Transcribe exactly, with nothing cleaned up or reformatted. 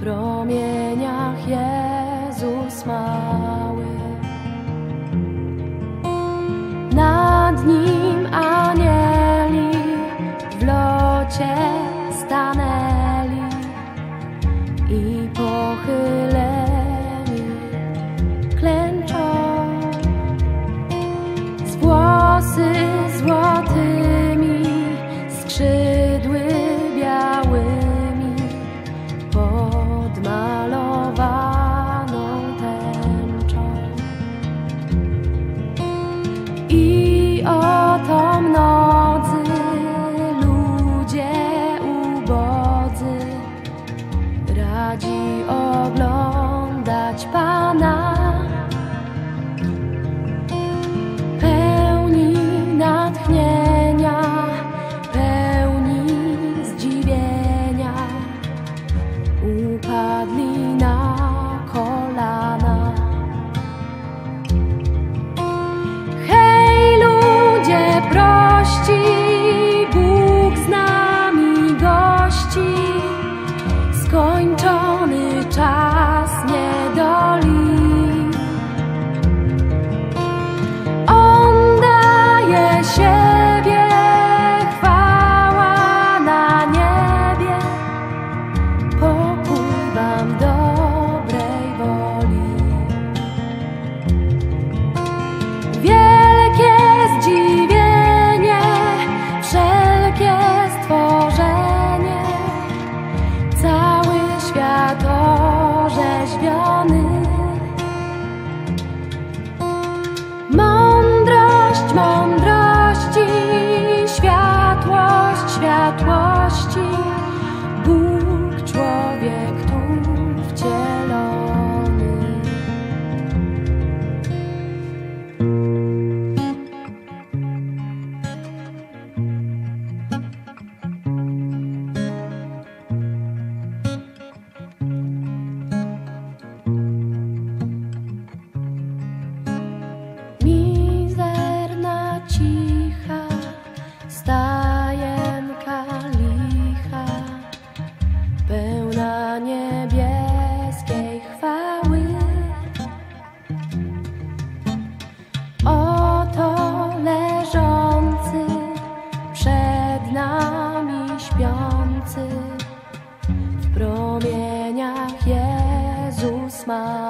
promieniach Jezus mały. Nad Nim anieli w locie stanęli i pochyleni klęczą. Z włosy złotymi, skrzydły białymi, podmalowaną tęczą. I oto mnodzy ludzie ubodzy radzi oglądać Pana, pełni natchnienia, pełni zdziwienia, upadli na kolana. Hej ludzie prości, Bóg z nami gości, skończony czas niedoli. On daje siebie, chwała na niebie, pokój wam dobrej woli. Wielkie zdziwienie, wszelkie stworzenie, cały świat orzeźwiony. Mądrość mądrości, światłość światłości, Bóg człowiek tu wcielony. Mizerna, cicha stajenka licha, pełna niebieskiej chwały. Oto leżący, przed nami śpiący, w promieniach Jezus ma.